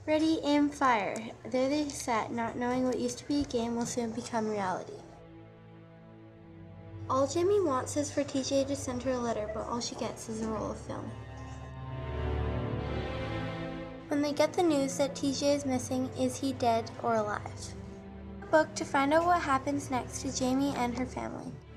Ready, aim, fire. There they sat, not knowing what used to be a game will soon become reality. All Jamie wants is for TJ to send her a letter, but all she gets is a roll of film. When they get the news that TJ is missing, is he dead or alive? A book to find out what happens next to Jamie and her family.